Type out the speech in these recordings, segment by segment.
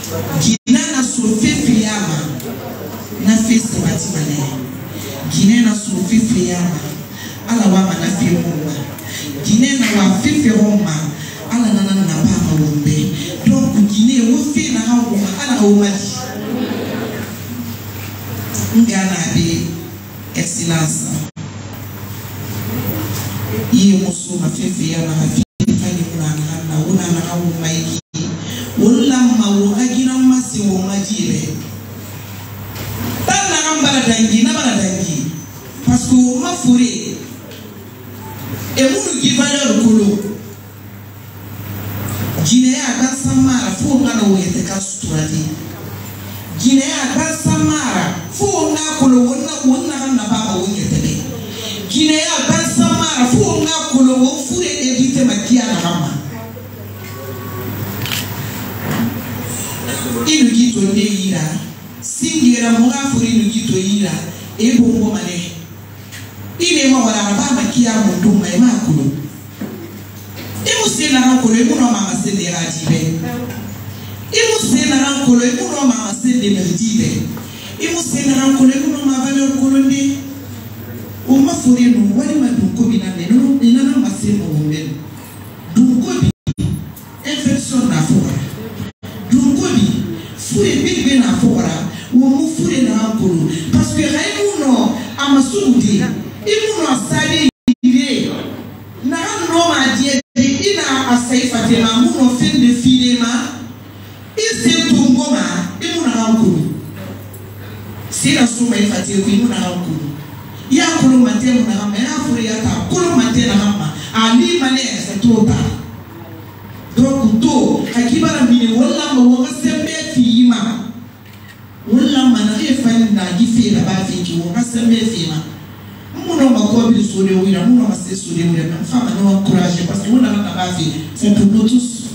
Gina na sofi fiyama na fesi matimane. Gina na sofi fiyama ala wama na fiyoma. Gina na wa fifi homa ala nana na baba wombe. Donc Gina wofi na homa ala homa. Ngana de excellence. Iye musu na fifi ya na hafi fani na una na homa iki. Wala mawagina masi wongajire. Tana ngambara dangi na bara dangi. Parce que ma fure e munu givale rukulu. Jinea dan samara fu ngana woyete ka suturati. Jinea dan samara fu ngakolo wonna na baba woyete be. Jinea dan samara fu ngakolo wo fure evite makia na mama. Inu gito ne ira singira muga furi inu gito ira ebo ngo mane ine ma wala ba makia mundu mai makulu imu sena hankolo imu no mama sende rajibe imu sena hankolo imu no mama sende merdibe imu sena hankolo imu no mama valeur kolonde o ma furi no wali madunko binane no inana masemo ngombe dunko bi infection na fora dunko bi fure big na fora wo mu fure na hankolo parce que raimuno amasudi imuno asali ide na no ma die ina asaifa tema muno fin de filema ise tungoma imuno hankolo sira suma ifati ko imuno hankolo ya kolo matemo na hama ya fure ya ta kolo matena hama ali mane sa tota donc to hakibara mine wala mo wa sembe fiima wala mana efan na gifira ba fiki wo sembe fiima muno makobi sole wira muno mase sole wira na fama no courage parce que wala na ba fi c'est pour nous tous.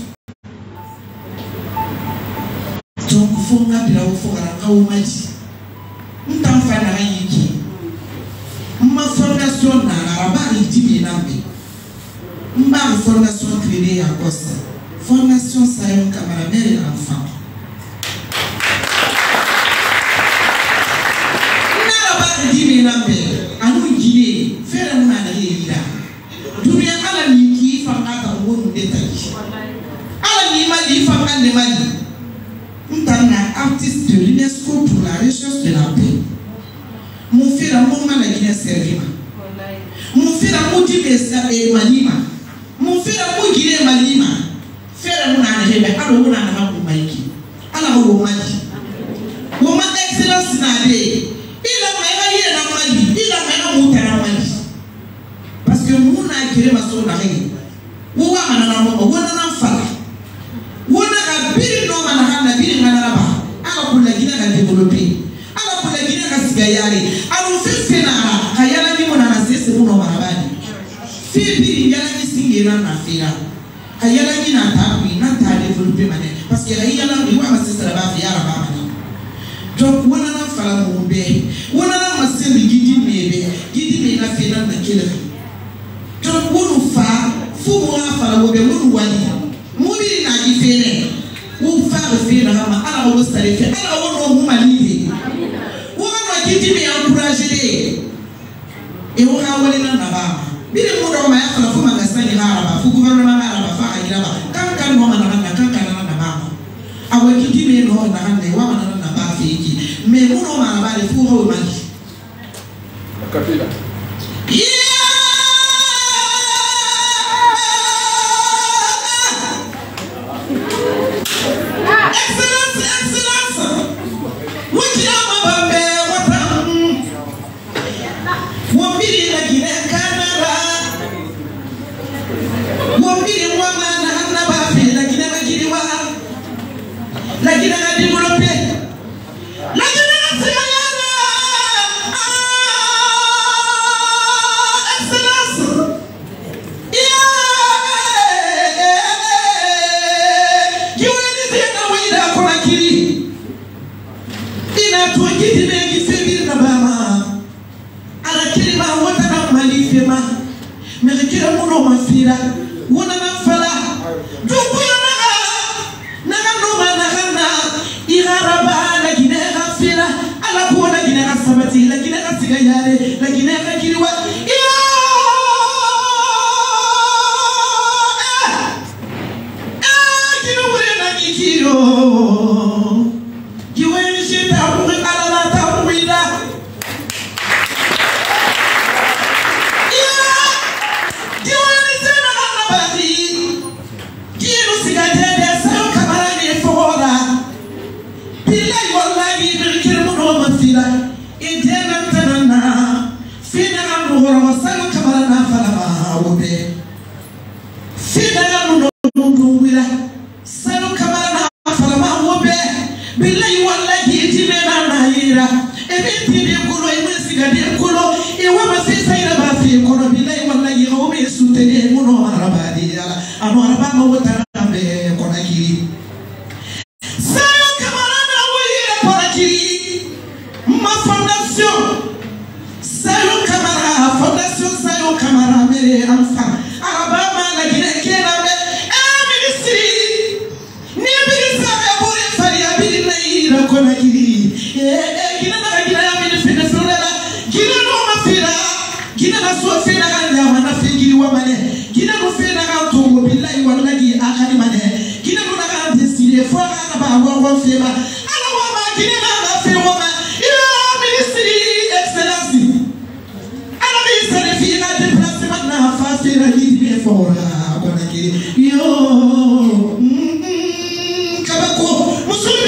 Donc faut ngabira wo fora ka wo maji ntamfa na yiki ma fondation na arabari dibi nambe ma fondation créée à Costa. Fondation Sayon Camara mère et enfant. N'a pas dit nambe anu gine fera na na yira. Dunia ala ni ki fa ata wonu detail. Ala ni mali fa kan de mali. Ntana artiste de l'UNESCO pour la recherche de la paix. Mon frère mon mala gine servima. Mon frère mo di besa e malima. Mon frère mo gine malima. Fera muna na hebe alo muna na hapo maiki ala wo maji wo ma excellence na de ila maiga yele na maji ila maiga muta na maji parce que muna kire maso na hege wo wa mana na mo wo na fala wo na ka biri no mana hana biri ngana na ba ala kula gina ka developer ala kula gina ka sigayari alo fife na hayala ni muna na sese muno marabani fi biri yala ni singira na fira ayala ni na tabi na ta développer mané parce que ayala ni wa masistra ba fi yara ba mané donc wona na fala mo be wona na masin gidi me na fi na kila donc wonu fa fu mo fala mo be wonu wani mo bi na gi fere wo fa fe na ma ala wo sare fe ala wono mo malive wono gidi me encourager e wo ha wali na ba bile muda ma ya fala fu magasani haraba fu gouvernement haraba fa ayira ba kan mo mana na kan na ba awe kiti me no na hande wa mana na ba fi iki me muno ma ba le fu ho ma kapila excellence wuti ama bambe wata wo bili na gine kanara wo bili wa mana na ba fi na gine ma gidi wa la gine na développer la gine na sayana excellence ina to gidi ne gi febir na ba ma ala kilima wata na mali fema me kira muno mafira wona na fala du ko na no ma na kiro jiweni shita mu ala la ta muida ya jiweni tena na bati jiru sigate de sa kamara ni fora bilai wallahi bil no masira idena tanana fina amru wa sa kamara na fala ma wobe fina no wila sanu kamara falama wobe billahi wallahi timena naira ebiti de kulo imesiga de kulo ewa masisa ira ba fi kono billahi wallahi o me sutene muno arabadi ala anu araba wota be kona kiri sanu kamara na wira kona kiri ma fondation sanu kamara mere anfa araba ma la gine kena be kona kiri gina na gina ya mi fina frola gina no mafira gina na so fina ga ya wana fingiri wa mane gina no fina ga to mo billahi wallahi akari mane gina no na ga desire fo ga ba wa fema ala wa ma gina na ga fe wa ma ya ministry excellence ala mi sare fi na déplacement na fa fira gidi fora kona kiri yo kabako musulmi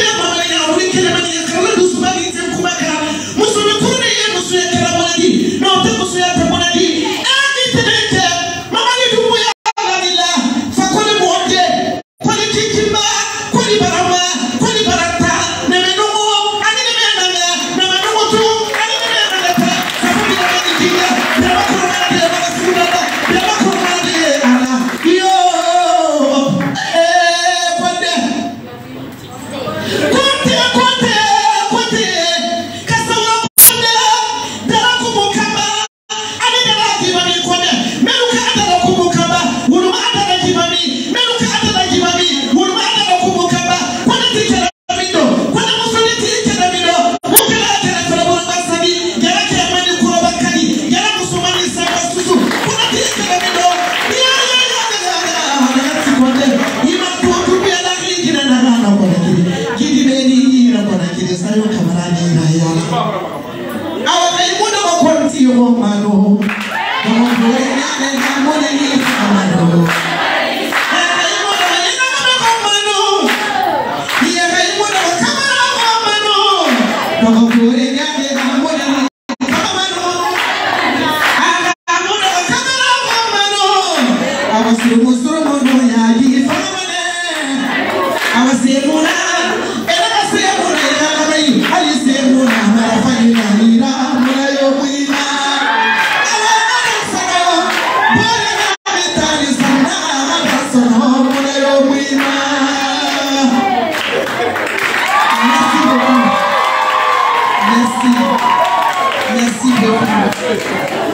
Merci beaucoup.